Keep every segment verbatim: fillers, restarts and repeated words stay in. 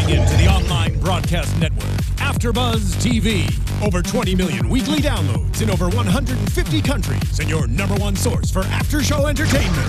Tuning in to the online broadcast network, AFTERBUZZ T V. Over twenty million weekly downloads in over one hundred fifty countries, and your number one source for after-show entertainment.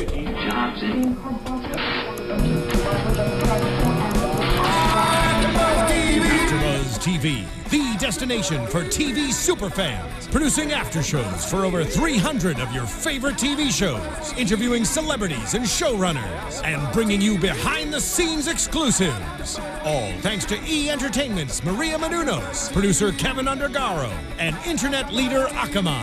AFTERBUZZ T V, the destination for T V superfans, producing after shows for over three hundred of your favorite T V shows, interviewing celebrities and showrunners, and bringing you behind-the-scenes exclusives. All thanks to E! Entertainment's Maria Menounos, producer Kevin Undergaro, and internet leader Akamai.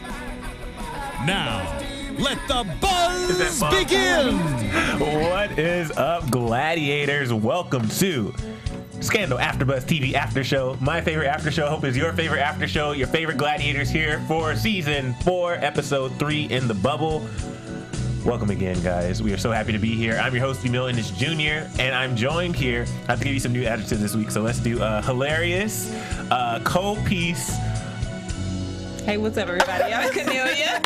Now, let the buzz begin! What is up, gladiators? Welcome to Scandal AfterBuzz T V After Show. My favorite after show. Hope is your favorite after show. Your favorite gladiators here for season four, episode three in the bubble. Welcome again, guys. We are so happy to be here. I'm your host, Emile Ennis Junior, and I'm joined here. I have to give you some new adjectives this week, so let's do uh, hilarious, uh, cold piece. Hey, what's up, everybody? I'm Kennelia.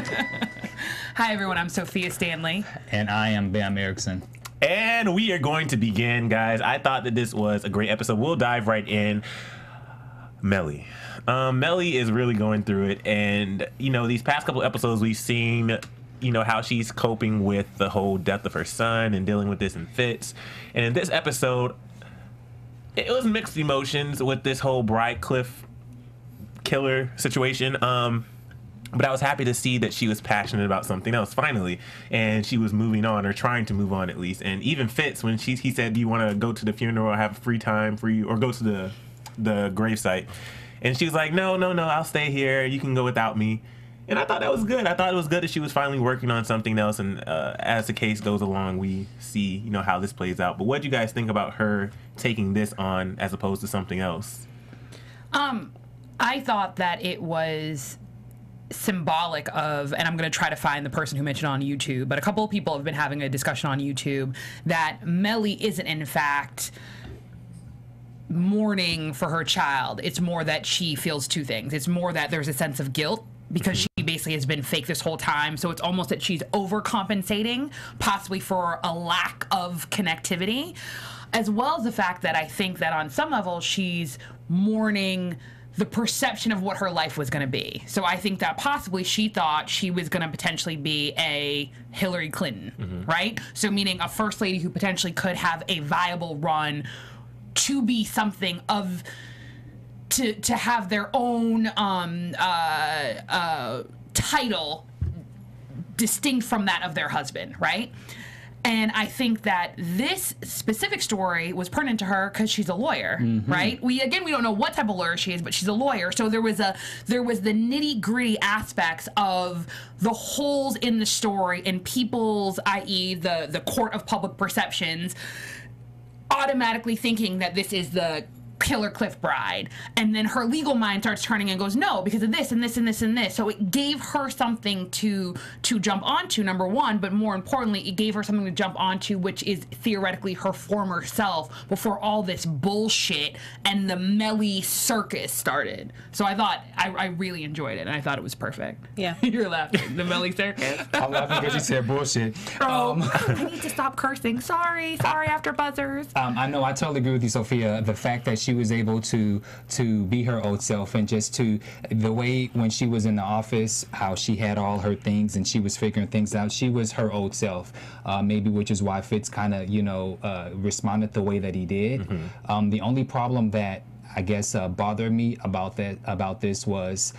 Hi, everyone. I'm Sofia Stanley. And I am Bamm Ericsen. And we are going to begin, guys. I thought that this was a great episode. We'll dive right in. Melly. Um, Melly is really going through it. And, you know, these past couple episodes, we've seen, you know, how she's coping with the whole death of her son and dealing with this in fits. And in this episode, it was mixed emotions with this whole Bride Cliff killer situation. Um... But I was happy to see that she was passionate about something else finally, and she was moving on, or trying to move on at least. And even Fitz, when she he said, "Do you want to go to the funeral or have free time for you, or go to the the gravesite?" And she was like, "No, no, no, I'll stay here. You can go without me." And I thought that was good. I thought it was good that she was finally working on something else. And uh, as the case goes along, we see, you know, how this plays out. But what do you guys think about her taking this on as opposed to something else? Um, I thought that it was symbolic of, and I'm going to try to find the person who mentioned on YouTube, but a couple of people have been having a discussion on YouTube that Melly isn't in fact mourning for her child. It's more that she feels two things. It's more that there's a sense of guilt because she basically has been fake this whole time. So it's almost that she's overcompensating, possibly for a lack of connectivity, as well as the fact that I think that on some level she's mourning the perception of what her life was going to be. So I think that possibly she thought she was going to potentially be a Hillary Clinton, mm-hmm. right? So meaning a first lady who potentially could have a viable run to be something of, to to have their own um, uh, uh, title distinct from that of their husband, right? And I think that this specific story was pertinent to her because she's a lawyer, mm-hmm. right? We again, we don't know what type of lawyer she is, but she's a lawyer. So there was a there was the nitty gritty aspects of the holes in the story and people's, that is, the the court of public perceptions, automatically thinking that this is the Killer Cliff bride, and then her legal mind starts turning and goes, no, because of this and this and this and this. So it gave her something to to jump onto, number one, but more importantly, it gave her something to jump onto, which is theoretically her former self before all this bullshit and the Melly circus started. So I thought, I, I really enjoyed it, and I thought it was perfect. Yeah. You're laughing. The Melly circus. I'm laughing because you said bullshit. Oh, Um, I need to stop cursing. Sorry. Sorry, after buzzers. um, I know, I totally agree with you, Sophia. The fact that she was able to to be her old self, and just to the way when she was in the office, how she had all her things and she was figuring things out, she was her old self, uh, maybe, which is why Fitz kind of, you know, uh, responded the way that he did. Mm-hmm. Um, the only problem that I guess uh, bothered me about that about this was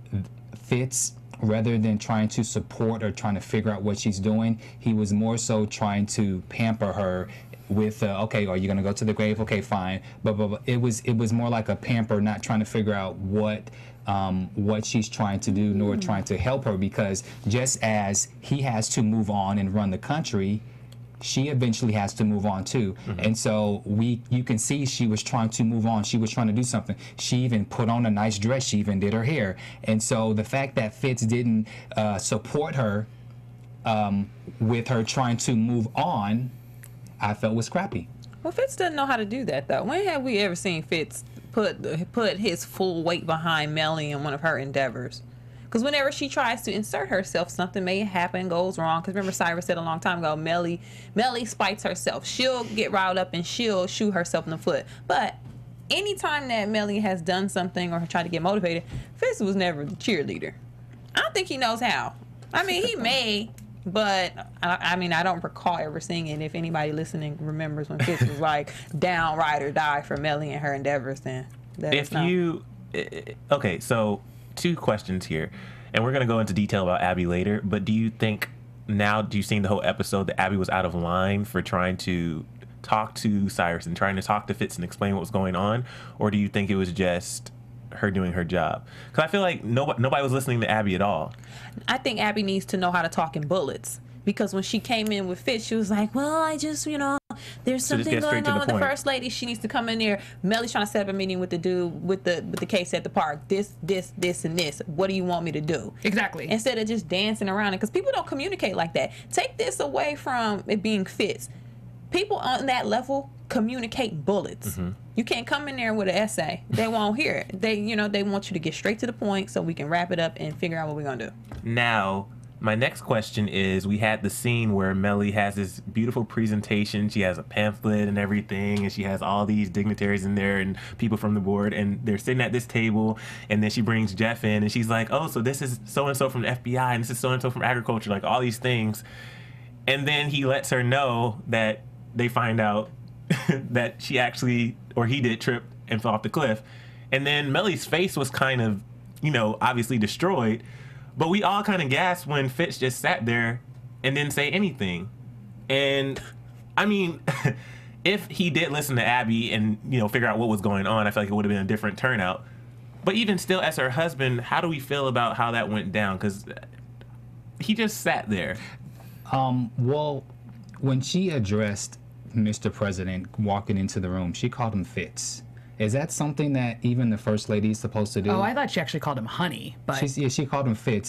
Fitz, rather than trying to support or trying to figure out what she's doing, he was more so trying to pamper her with uh, okay, are you gonna go to the grave? Okay, fine. But, but, but it was it was more like a pamper, not trying to figure out what um, what she's trying to do, nor mm. trying to help her, because just as he has to move on and run the country, she eventually has to move on too. Mm-hmm. And so we you can see she was trying to move on. She was trying to do something. She even put on a nice dress. She even did her hair. And so the fact that Fitz didn't uh, support her um, with her trying to move on, I felt was crappy. Well, Fitz doesn't know how to do that, though. When have we ever seen Fitz put put his full weight behind Melly in one of her endeavors? Because whenever she tries to insert herself, something may happen, goes wrong. Because remember, Cyrus said a long time ago, Melly, Melly spites herself. She'll get riled up and she'll shoot herself in the foot. But anytime that Melly has done something or tried to get motivated, Fitz was never the cheerleader. I don't think he knows how. I mean, he may, but I, I mean, I don't recall ever seeing it. If anybody listening remembers when Fitz was like down, ride or die for Melly and her endeavors, then let if us know. you, okay, so two questions here, and we're gonna go into detail about Abby later. But do you think now, do you seen the whole episode that Abby was out of line for trying to talk to Cyrus and trying to talk to Fitz and explain what was going on, or do you think it was just her doing her job? Because I feel like nobody nobody was listening to Abby at all. I think Abby needs to know how to talk in bullets. Because when she came in with Fitz, she was like, well, I just, you know, there's So just something get straight going to on the with the point. first lady. She needs to come in there. Melly's trying to set up a meeting with the dude, with the with the case at the park. This, this, this, and this. What do you want me to do? Exactly. Instead of just dancing around it. Because people don't communicate like that. Take this away from it being Fitz. People on that level communicate bullets. Mm-hmm. You can't come in there with an essay. They won't hear it. They, you know, they want you to get straight to the point so we can wrap it up and figure out what we're going to do. Now, my next question is, we had the scene where Melly has this beautiful presentation. She has a pamphlet and everything, and she has all these dignitaries in there and people from the board, and they're sitting at this table, and then she brings Jeff in, and she's like, oh, so this is so-and-so from the F B I, and this is so-and-so from agriculture, like all these things. And then he lets her know that they find out that she actually, or he did, trip and fell off the cliff. And then Melly's face was kind of, you know, obviously destroyed. But we all kind of gasped when Fitz just sat there and didn't say anything. And, I mean, if he did listen to Abby and, you know, figure out what was going on, I feel like it would have been a different turnout. But even still, as her husband, how do we feel about how that went down? Because he just sat there. Um, well, when she addressed Mister President walking into the room, she called him Fitz. Is that something that even the First Lady is supposed to do? Oh, I thought she actually called him Honey. But She's, yeah, she called him Fitz.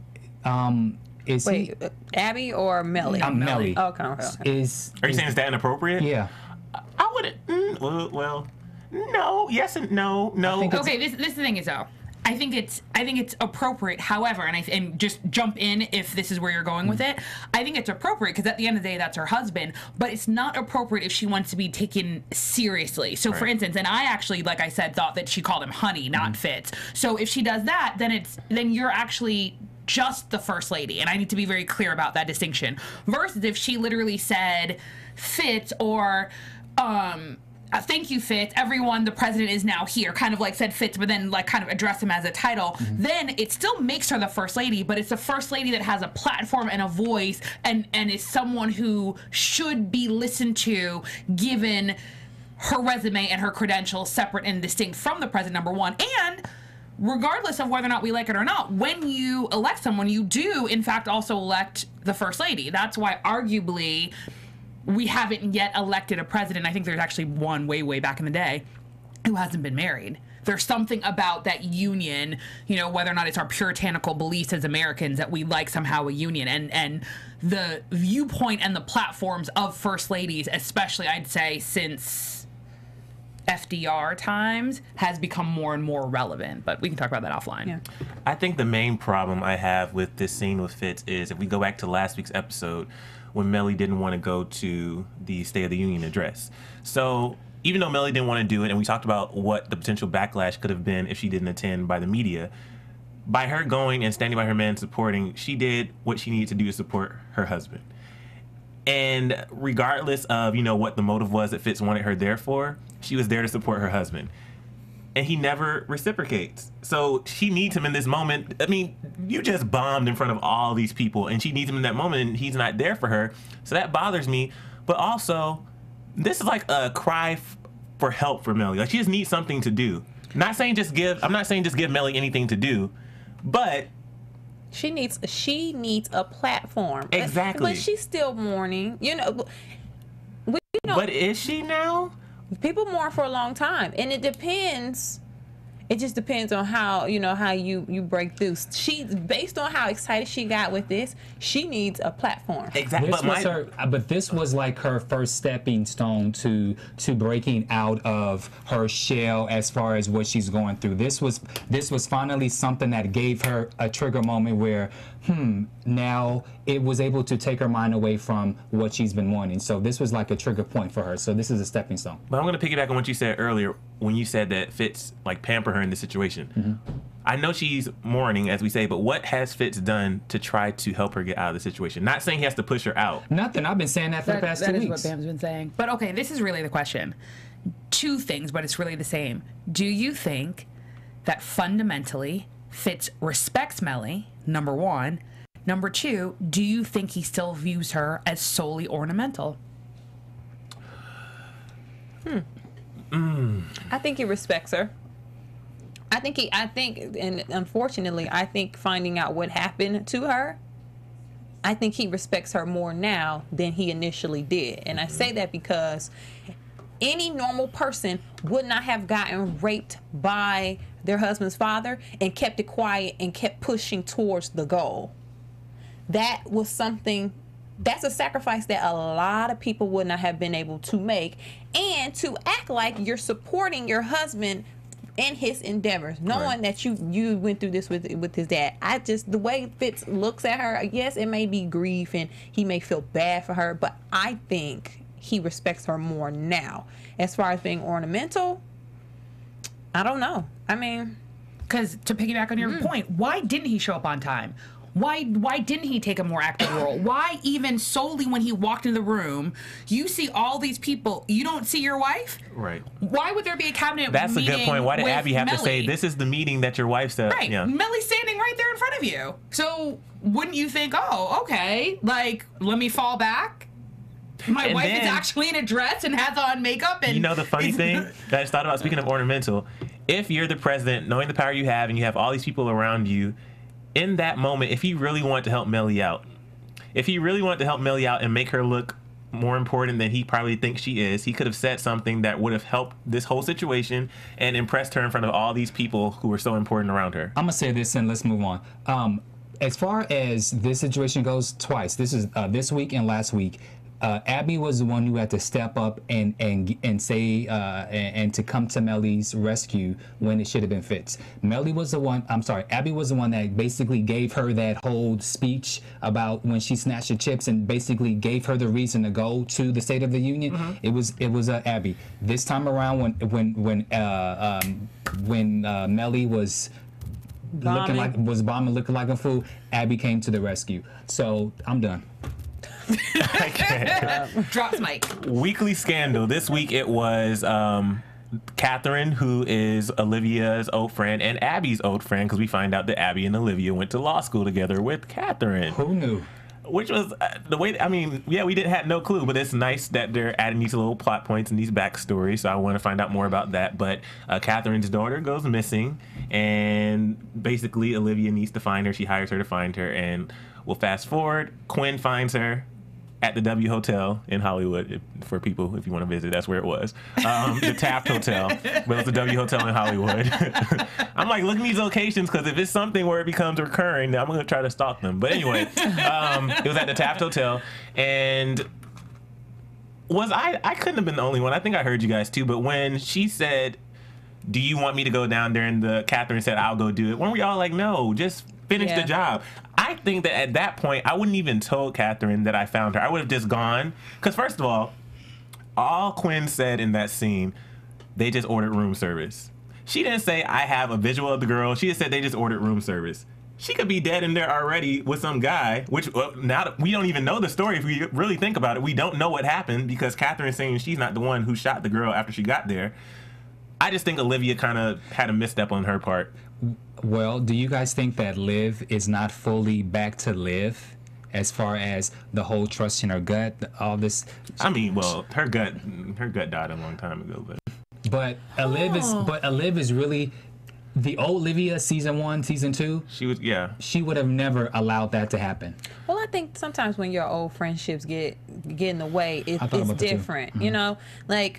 Um, is Wait, he? uh, Abby or Melly? Um, Melly. Okay, okay, okay. Is Are you is- saying is that inappropriate? Yeah. I wouldn't. Mm, well, well, no, yes and no, no. think okay, this this the thing is though. I think it's I think it's appropriate. However, and I and just jump in if this is where you're going with it. I think it's appropriate because at the end of the day, that's her husband. But it's not appropriate if she wants to be taken seriously. So, for Right. instance, and I actually, like I said, thought that she called him Honey, not Fitz. So if she does that, then it's then you're actually just the First Lady, and I need to be very clear about that distinction. Versus if she literally said Fitz or um. Uh, thank you, Fitz. Everyone, the president is now here. Kind of like said Fitz, but then like kind of address him as a title. Mm-hmm. Then it still makes her the First Lady, but it's a First Lady that has a platform and a voice and, and is someone who should be listened to given her resume and her credentials separate and distinct from the president, number one. And regardless of whether or not we like it or not, when you elect someone, you do, in fact, also elect the First Lady. That's why arguably we haven't yet elected a president. I think there's actually one way, way back in the day who hasn't been married. There's something about that union, you know, whether or not it's our puritanical beliefs as Americans that we like somehow a union. And, and the viewpoint and the platforms of First Ladies, especially I'd say since F D R times, has become more and more relevant. But we can talk about that offline. Yeah. I think the main problem I have with this scene with Fitz is if we go back to last week's episode, when Melly didn't want to go to the State of the Union address. So even though Melly didn't want to do it, and we talked about what the potential backlash could have been if she didn't attend by the media, by her going and standing by her man supporting, she did what she needed to do to support her husband. And regardless of, you know, what the motive was that Fitz wanted her there for, she was there to support her husband. And he never reciprocates. So she needs him in this moment. I mean, you just bombed in front of all these people, and she needs him in that moment, and he's not there for her. So that bothers me. But also, this is like a cry f- for help for Melly. Like, she just needs something to do. Not saying just give. I'm not saying just give Melly anything to do, but She needs she needs a platform. Exactly. But she's still mourning. You know, we you know but is she now? people mourn for a long time, and it depends. It just depends on how, you know, how you, you break through. She, based on how excited she got with this, she needs a platform. Exactly. This But, was my, her, but this was like her first stepping stone to to breaking out of her shell as far as what she's going through. This was this was finally something that gave her a trigger moment where, hmm, now it was able to take her mind away from what she's been wanting. So this was like a trigger point for her. So this is a stepping stone. but I'm going to piggyback on what you said earlier when you said that Fitz like pamper her in this situation. Mm-hmm. I know she's mourning, as we say, but what has Fitz done to try to help her get out of the situation? Not saying he has to push her out. Nothing. I've been saying that for That, the past that two is weeks. what Bam's been saying. But okay, this is really the question. Two things, but it's really the same. Do you think that fundamentally Fitz respects Melly, number one? Number two, do you think he still views her as solely ornamental? Hmm. Mm. I think he respects her. I think he, I think, and unfortunately, I think finding out what happened to her, I think he respects her more now than he initially did. And I say that because any normal person would not have gotten raped by their husband's father and kept it quiet and kept pushing towards the goal. That was something, that's a sacrifice that a lot of people would not have been able to make. And to act like you're supporting your husband in his endeavors, knowing Right. that you you went through this with with his dad. I just, the way Fitz looks at her, yes, it may be grief and he may feel bad for her, but I think he respects her more now. As far as being ornamental, I don't know. I mean, Because to piggyback on your Mm. point, why didn't he show up on time? Why why didn't he take a more active role? Why even solely when he walked in the room, you see all these people, you don't see your wife? Right. Why would there be a cabinet That's a meeting good point. Why did with Abby have to say, Melly? this is the meeting that your wife said? Right. Yeah. Melly's standing right there in front of you. So wouldn't you think, oh, okay, like, let me fall back? My And wife then- is actually in a dress and has on makeup and You know the funny it's- thing that I just thought about, speaking of ornamental, if you're the president, knowing the power you have, and you have all these people around you, in that moment, if he really wanted to help Melly out, if he really wanted to help Melly out and make her look more important than he probably thinks she is, he could have said something that would have helped this whole situation and impressed her in front of all these people who were so important around her. I'm gonna say this and let's move on. Um, as far as this situation goes, twice. This is uh, this week and last week. Uh, Abby was the one who had to step up and and and say uh, and, and to come to Melly's rescue when it should have been Fitz. Melly was the one. I'm sorry, Abby was the one that basically gave her that whole speech about when she snatched the chips and basically gave her the reason to go to the State of the Union. Mm-hmm. It was it was uh, Abby. This time around, when when when uh, um, when uh, Melly was looking Bombing. like was bombing, looking like a fool, Abby came to the rescue. So I'm done. Drops mic. Weekly scandal. This week it was um, Catherine, who is Olivia's old friend, and Abby's old friend, because we find out that Abby and Olivia went to law school together with Catherine. Who knew? Which was uh, the way, I mean, yeah, we didn't have no clue, but it's nice that they're adding these little plot points and these backstories, so I want to find out more about that. But uh, Catherine's daughter goes missing, and basically Olivia needs to find her. She hires her to find her, and we'll fast forward. Quinn finds her at the W Hotel in Hollywood. If, for people, if you want to visit, that's where it was. Um, the Taft Hotel, but it's the W Hotel in Hollywood. I'm like, look at these locations, because if it's something where it becomes recurring, then I'm going to try to stalk them. But anyway, um, it was at the Taft Hotel, and was I, I couldn't have been the only one. I think I heard you guys too, but when she said, do you want me to go down there, and the Catherine said, I'll go do it, weren't we all like, no, just finish Yeah. the job? I think that at that point, I wouldn't even told Catherine that I found her. I would have just gone. Because first of all, all Quinn said in that scene, they just ordered room service. She didn't say, I have a visual of the girl. She just said they just ordered room service. She could be dead in there already with some guy, which well, now that we don't even know the story. If we really think about it, we don't know what happened, because Catherine's saying she's not the one who shot the girl after she got there. I just think Olivia kind of had a misstep on her part. Well, do you guys think that Liv is not fully back to Liv as far as the whole trust in her gut, all this? I mean, well, her gut, her gut died a long time ago, but But Olive is, but Olive is really the old Olivia, season one, season two. she was, yeah. She would have never allowed that to happen. well, I think sometimes when your old friendships get get in the way, it, I thought it's about that too. different. You know, like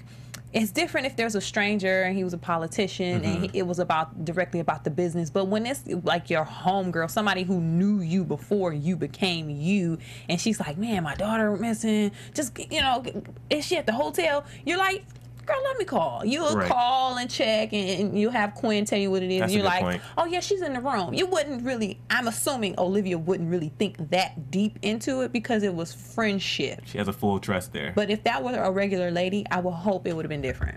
it's different if there's a stranger and he was a politician mm-hmm. and he, it was about directly about the business. But when it's like your homegirl, somebody who knew you before you became you, and she's like, man, my daughter missing, just, you know, is she at the hotel? You're like, girl, let me call. You'll right. call and check, and you'll have Quinn tell you what it is. That's and you're like, point. oh, yeah, she's in the room. You wouldn't really, I'm assuming Olivia wouldn't really think that deep into it because it was friendship. She has a full trust there. But if that were a regular lady, I would hope it would have been different.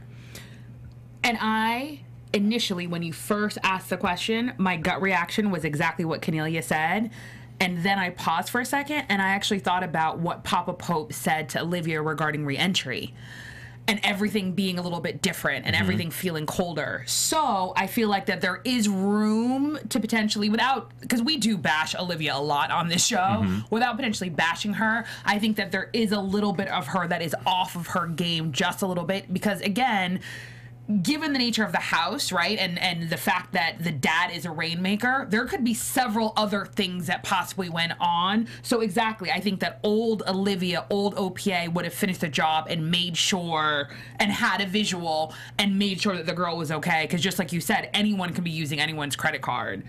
And I, initially, when you first asked the question, my gut reaction was exactly what Kennelia said. And then I paused for a second, and I actually thought about what Papa Pope said to Olivia regarding re-entry. And everything being a little bit different and mm-hmm. everything feeling colder. So I feel like that there is room to potentially, without, because we do bash Olivia a lot on this show, mm-hmm. without potentially bashing her, I think that there is a little bit of her that is off of her game just a little bit. Because again, given the nature of the house, right, and and the fact that the dad is a rainmaker, there could be several other things that possibly went on. So exactly, I think that old Olivia, old O P A would have finished the job and made sure and had a visual and made sure that the girl was okay. Because just like you said, anyone can be using anyone's credit card.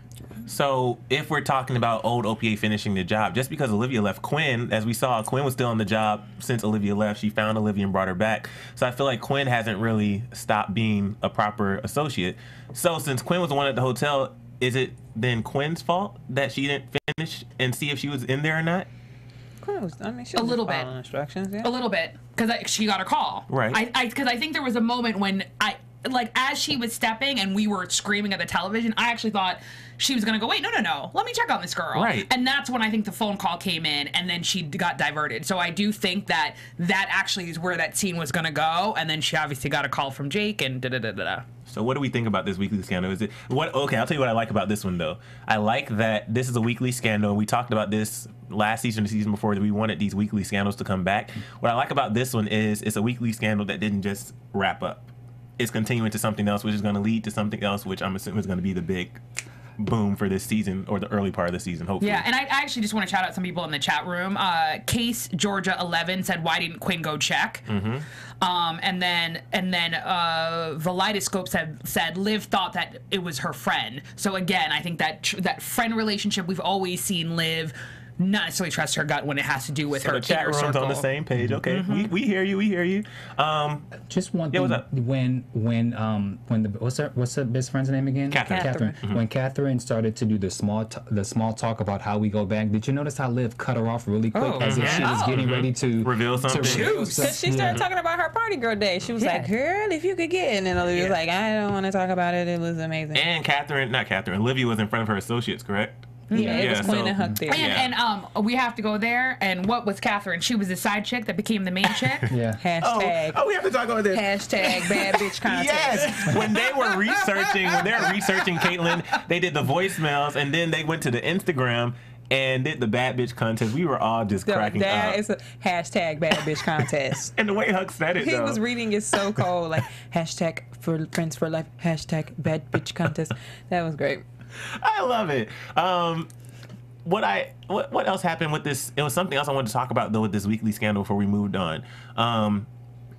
So if we're talking about old O P A finishing the job, just because Olivia left Quinn, as we saw, Quinn was still on the job since Olivia left. She found Olivia and brought her back. So I feel like Quinn hasn't really stopped being a proper associate. So since Quinn was the one at the hotel, is it then Quinn's fault that she didn't finish and see if she was in there or not? Quinn was, I mean, she a was little bit. Instructions, yeah. A little bit, because she got a call. Right. I because I, I think there was a moment when I. Like, as she was stepping and we were screaming at the television, I actually thought she was going to go, wait, no, no, no, let me check on this girl. Right. And that's when I think the phone call came in, and then she got diverted. So I do think that that actually is where that scene was going to go, and then she obviously got a call from Jake, and da-da-da-da-da. So what do we think about this weekly scandal? Is it what? Okay, I'll tell you what I like about this one, though. I like that this is a weekly scandal. We talked about this last season, the season before, that we wanted these weekly scandals to come back. What I like about this one is it's a weekly scandal that didn't just wrap up. It's continuing to something else, which is going to lead to something else, which I'm assuming is going to be the big boom for this season, or the early part of the season, hopefully. Yeah, and I, I actually just want to shout out some people in the chat room. Uh, Case Georgia eleven said, "Why didn't Quinn go check?" Mm-hmm. Um, and then and then uh, Validoscope said said Liv thought that it was her friend. So again, I think that tr- that friend relationship we've always seen Liv not necessarily trust her gut when it has to do with so her the chat room's circle. On the same page. Okay, mm-hmm. we, we hear you. We hear you. Um, Just one yeah, thing. what's up? When when um when the what's her what's her best friend's name again? Catherine. Catherine. Mm-hmm. When Catherine started to do the small t- the small talk about how we go back, did you notice how Liv cut her off really quick, Oh, as if she was oh. getting Mm-hmm. ready to Reveal something? To reveal Because something. she started talking about her party girl day. She was Yeah. like, girl, if you could get. And then Olivia was Yeah. like, I don't want to talk about it. It was amazing. And Catherine, not Catherine, Olivia was in front of her associates, correct? yeah, it Yeah, was Quinn so- and Huck there. And, Yeah. and um, we have to go there. And what was Catherine? She was the side chick that became the main chick. Yeah. Hashtag. Oh, oh, we have to talk about this. Hashtag bad bitch contest. Yes, when they were researching, when they were researching Caitlyn, they did the voicemails, and then they went to the Instagram and did the bad bitch contest. We were all just So cracking that up. is a hashtag bad bitch contest. And the way Huck said it, He though. was reading it so cold, like hashtag for friends for life, hashtag bad bitch contest. That was great. I love it. Um, what I what what else happened with this? It was something else I wanted to talk about though with this weekly scandal before we moved on. Um,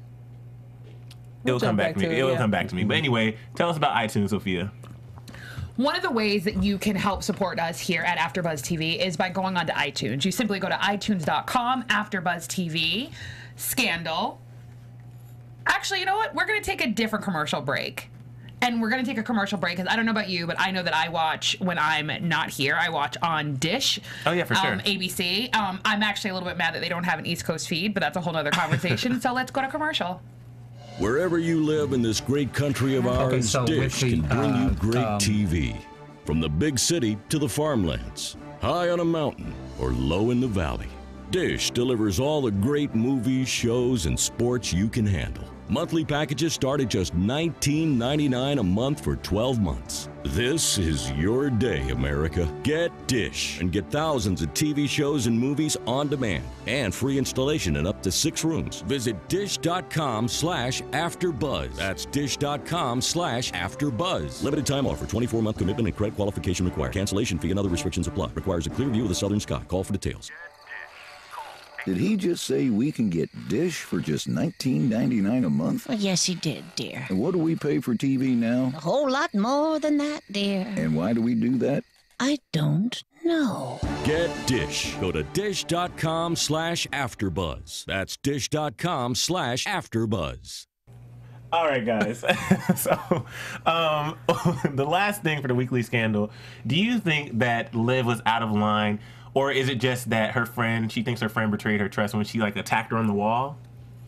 it We'll will come jump back, back to me. to it, It will yeah. come back to me. But anyway, tell us about iTunes, Sophia. One of the ways that you can help support us here at AfterBuzz T V is by going onto iTunes. You simply go to i tunes dot com, AfterBuzz T V, Scandal. Actually, you know what? We're going to take a different commercial break. And we're going to take a commercial break because I don't know about you, but I know that I watch when I'm not here. I watch on Dish. Oh, yeah, for sure. Um, A B C. Um, I'm actually a little bit mad that they don't have an East Coast feed, but that's a whole other conversation. So let's go to commercial. Wherever you live in this great country of ours, Okay, so Dish with the, can bring uh, you great um, T V. From the big city to the farmlands, high on a mountain or low in the valley, Dish delivers all the great movies, shows, and sports you can handle. Monthly packages start at just nineteen ninety-nine a month for twelve months. This is your day, America. Get Dish and get thousands of T V shows and movies on demand and free installation in up to six rooms. Visit dish dot com slash afterbuzz. That's dish dot com slash afterbuzz. Limited time offer, twenty-four month commitment and credit qualification required. Cancellation fee and other restrictions apply. Requires a clear view of the southern sky. Call for details. Did he just say we can get Dish for just nineteen ninety-nine a month? Well, yes, he did, dear. And what do we pay for T V now? A whole lot more than that, dear. And why do we do that? I don't know. Get Dish. Go to dish.com slash AFTERBUZZ. That's dish.com slash AFTERBUZZ. All right, guys. so, um, the last thing for the weekly scandal, do you think that Liv was out of line, or is it just that her friend, she thinks her friend betrayed her trust when she, like, attacked her on the wall?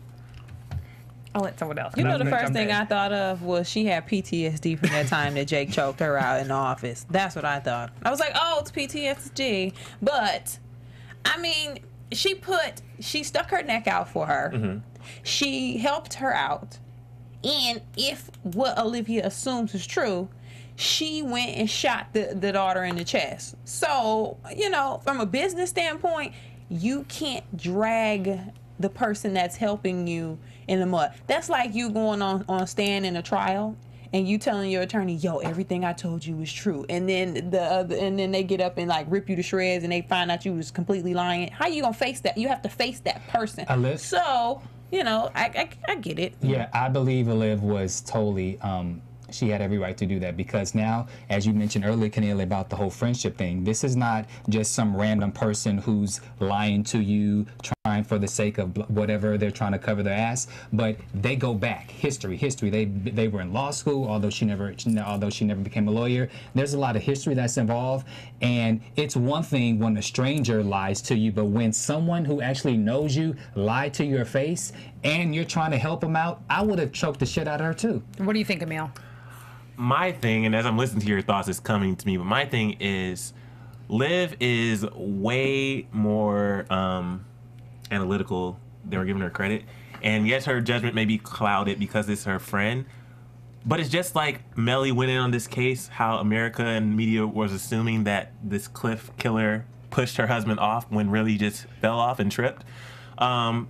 I'll let someone else. You know, the I'm gonna first jump thing in. I thought of was she had P T S D from that time that Jake choked her out in the office. That's what I thought. I was like, oh, it's P T S D. But, I mean, she put, she stuck her neck out for her. Mm-hmm. She helped her out. And if what Olivia assumes is true, she went and shot the, the daughter in the chest. So, you know, from a business standpoint, you can't drag the person that's helping you in the mud. That's like you going on, on stand in a trial and you telling your attorney, yo, everything I told you was true. And then the uh, and then they get up and like rip you to shreds and they find out you was completely lying. How you gonna face that? You have to face that person. Aliv? So, you know, I, I, I get it. Yeah, I believe Olive was totally, um, she had every right to do that because now, as you mentioned earlier, Kennelia, about the whole friendship thing, this is not just some random person who's lying to you, trying for the sake of whatever they're trying to cover their ass, but they go back, history, history. They they were in law school, although she never, although she never became a lawyer. There's a lot of history that's involved, and it's one thing when a stranger lies to you, but when someone who actually knows you lied to your face and you're trying to help them out, I would have choked the shit out of her too. What do you think, Emile? My thing, and as I'm listening to your thoughts, it's coming to me, but my thing is Liv is way more um, analytical than we're giving her credit. And yes, her judgment may be clouded because it's her friend, but it's just like Melly went in on this case, how America and media was assuming that this Cliff killer pushed her husband off when really just fell off and tripped. Um,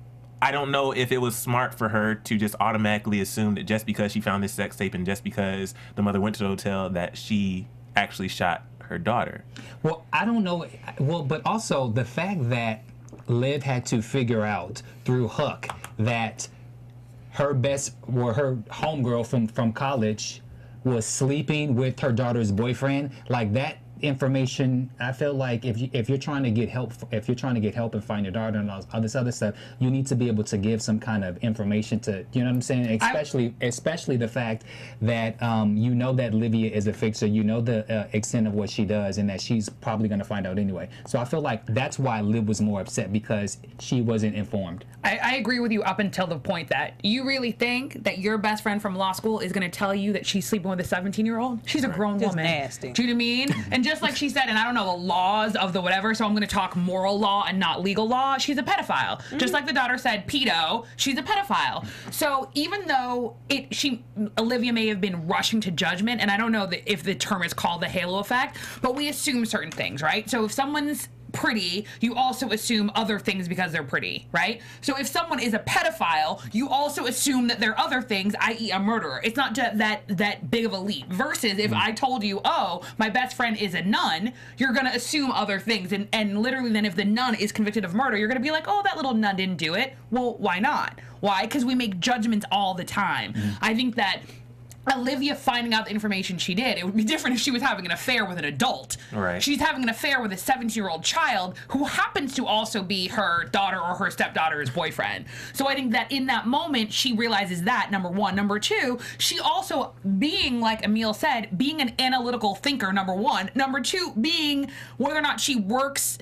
I don't know if it was smart for her to just automatically assume that just because she found this sex tape and just because the mother went to the hotel that she actually shot her daughter. Well, I don't know. Well, but also the fact that Liv had to figure out through Huck that her best, or her homegirl from, from college was sleeping with her daughter's boyfriend, like that information, I feel like if you if you're trying to get help if you're trying to get help and find your daughter and all, all this other stuff, you need to be able to give some kind of information to, you know what I'm saying? Especially I, especially the fact that um, you know that Olivia is a fixer, you know the uh, extent of what she does, and that she's probably going to find out anyway. So I feel like that's why Liv was more upset, because she wasn't informed. I, I agree with you up until the point that you really think that your best friend from law school is going to tell you that she's sleeping with a seventeen-year-old? She's a grown Just woman. nasty. Do you know what I mean? And just like she said, and I don't know the laws of the whatever, so I'm going to talk moral law and not legal law, she's a pedophile. Mm-hmm. Just like the daughter said, pedo, she's a pedophile. So even though it, she, Olivia may have been rushing to judgment, and I don't know that if the term is called the halo effect, but we assume certain things, right? So if someone's pretty, you also assume other things because they're pretty, right? So if someone is a pedophile, you also assume that they're other things, that is a murderer. It's not just that that big of a leap. Versus if I told you, oh, my best friend is a nun, you're gonna assume other things. And, and literally then if the nun is convicted of murder, you're gonna be like, oh, that little nun didn't do it. Well, why not? Why? Because we make judgments all the time. Mm-hmm. I think that Olivia finding out the information she did, it would be different if she was having an affair with an adult. Right. She's having an affair with a seventeen-year-old child who happens to also be her daughter or her stepdaughter's boyfriend. So I think that in that moment, she realizes that, number one. Number two, she also, being, like Emile said, being an analytical thinker, number one. Number two, being whether or not she works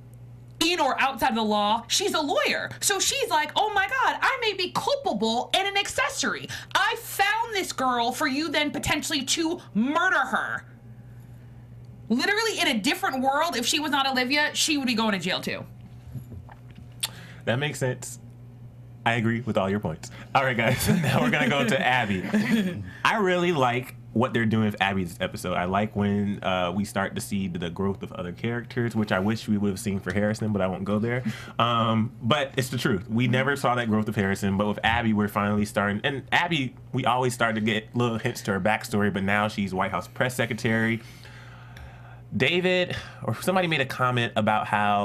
in or outside of the law, she's a lawyer. So she's like, oh my God, I may be culpable and an accessory. I found this girl for you then potentially to murder her. Literally in a different world, if she was not Olivia, she would be going to jail too. That makes sense. I agree with all your points. All right, guys, now we're gonna go to Abby. I really like what they're doing with Abby this episode. I like when uh, we start to see the growth of other characters, which I wish we would have seen for Harrison, but I won't go there. Um, but it's the truth. We never saw that growth of Harrison, but with Abby, we're finally starting. And Abby, we always start to get little hints to her backstory, but now she's White House press secretary. David, or somebody made a comment about how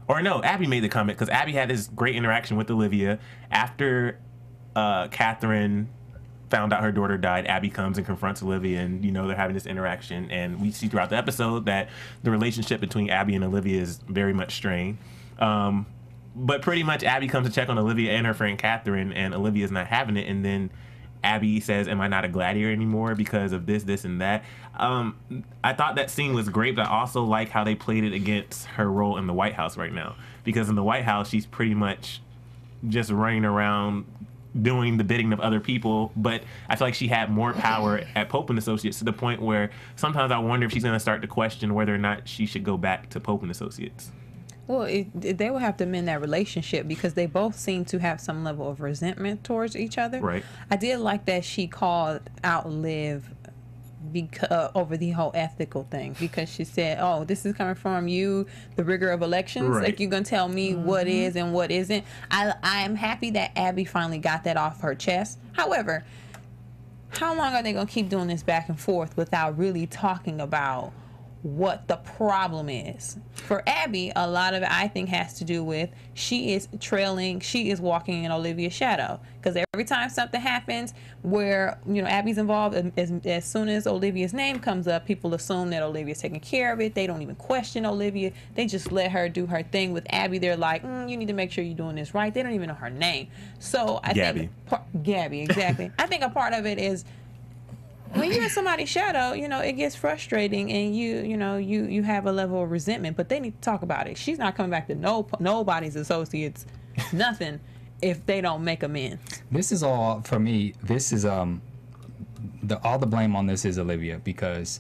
or no, Abby made the comment because Abby had this great interaction with Olivia after uh, Catherine found out her daughter died. Abby comes and confronts Olivia, and you know they're having this interaction, and we see throughout the episode that the relationship between Abby and Olivia is very much strained. Um, but pretty much Abby comes to check on Olivia and her friend Catherine, and Olivia's not having it, and then Abby says, "Am I not a gladiator anymore because of this, this, and that?" Um, I thought that scene was great, but I also like how they played it against her role in the White House right now, because in the White House she's pretty much just running around doing the bidding of other people, but I feel like she had more power at Pope and Associates to the point where sometimes I wonder if she's going to start to question whether or not she should go back to Pope and Associates. Well, it, it, they will have to mend that relationship because they both seem to have some level of resentment towards each other. Right. I did like that she called out Liv because, uh, over the whole ethical thing, because she said, "Oh, this is coming from you, the rigor of elections. Right. Like you're gonna tell me Mm-hmm. what is and what isn't." I I am happy that Abby finally got that off her chest. However, how long are they gonna keep doing this back and forth without really talking about what the problem is? For Abby, a lot of it I think has to do with she is trailing, she is walking in Olivia's shadow, because every time something happens where, you know, Abby's involved, as, as soon as Olivia's name comes up, people assume that Olivia's taking care of it. They don't even question Olivia. They just let her do her thing. With Abby, they're like, mm, you need to make sure you're doing this right. They don't even know her name. So I Gabby. think part, Gabby, exactly. I think a part of it is when you're in somebody's shadow, you know, it gets frustrating, and you, you know, you, you have a level of resentment. But they need to talk about it. She's not coming back to no nobody's associates, nothing, if they don't make amends. This is all for me. This is um, the all the blame on this is Olivia, because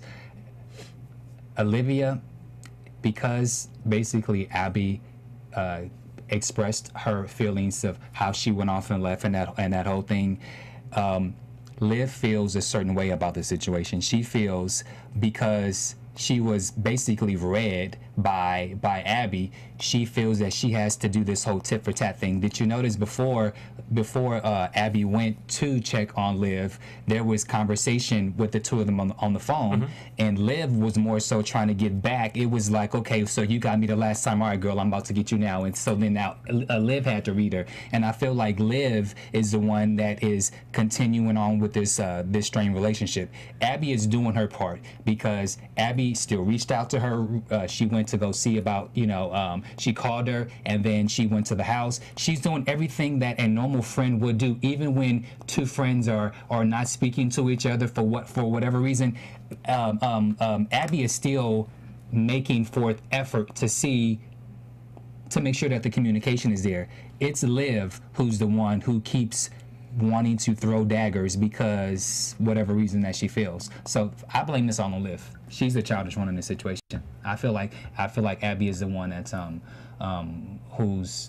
Olivia, because basically Abby uh, expressed her feelings of how she went off and left, and that and that whole thing. Um, Liv feels a certain way about the situation. She feels because she was basically read by by Abby, she feels that she has to do this whole tit for tat thing. Did you notice before before uh, Abby went to check on Liv, there was conversation with the two of them on, on the phone, mm-hmm. and Liv was more so trying to get back. It was like, okay, so you got me the last time, all right, girl, I'm about to get you now. And so then now uh, Liv had to read her, and I feel like Liv is the one that is continuing on with this uh, this strained relationship. Abby is doing her part because Abby still reached out to her. Uh, she went to go see about, you know, um, she called her, and then she went to the house. She's doing everything that a normal friend would do, even when two friends are are not speaking to each other for what for whatever reason. Um, um, um, Abby is still making forth effort to see to make sure that the communication is there. It's Liv who's the one who keeps wanting to throw daggers because whatever reason that she feels. So I blame this all on Liv. She's the childish one in this situation. I feel like I feel like Abby is the one that's um um who's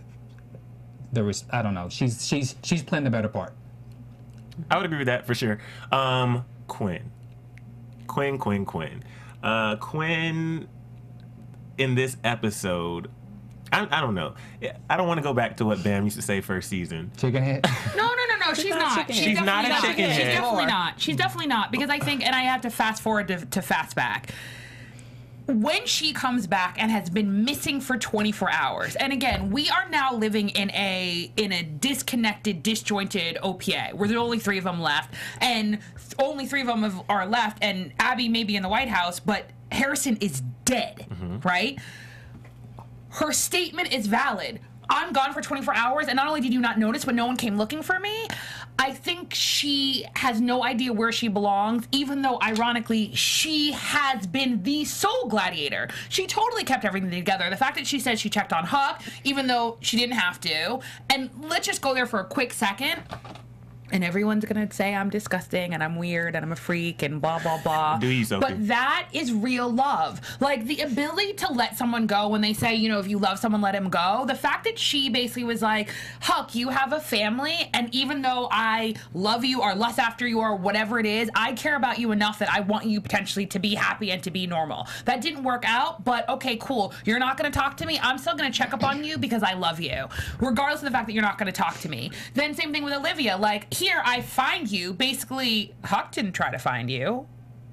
there is I don't know. She's she's she's playing the better part. I would agree with that for sure. Um, Quinn, Quinn, Quinn, Quinn, uh, Quinn. In this episode, I, I don't know. I don't want to go back to what Bamm used to say first season. Chicken head. No, no, no, no. She's, not not. chicken She's, She's not definitely a not. chicken She's head. definitely not. She's definitely not, because I think, and I have to fast forward to, to fast back. When she comes back and has been missing for twenty-four hours, and again, we are now living in a in a disconnected, disjointed O P A where there's only three of them left, and only three of them have, are left, and Abby may be in the White House, but Harrison is dead, mm-hmm. right? Her statement is valid. I'm gone for twenty-four hours, and not only did you not notice, but no one came looking for me. I think she has no idea where she belongs, even though, ironically, she has been the sole gladiator. She totally kept everything together. The fact that she said she checked on Huck, even though she didn't have to. And let's just go there for a quick second. And everyone's going to say I'm disgusting and I'm weird and I'm a freak and blah, blah, blah. Do you, Sophie? But that is real love. Like, the ability to let someone go when they say, you know, if you love someone, let him go. The fact that she basically was like, Huck, you have a family, and even though I love you or lust after you or whatever it is, I care about you enough that I want you potentially to be happy and to be normal. That didn't work out, but okay, cool. You're not going to talk to me. I'm still going to check up on you because I love you, regardless of the fact that you're not going to talk to me. Then same thing with Olivia. Like, here, I find you. Basically, Huck didn't try to find you.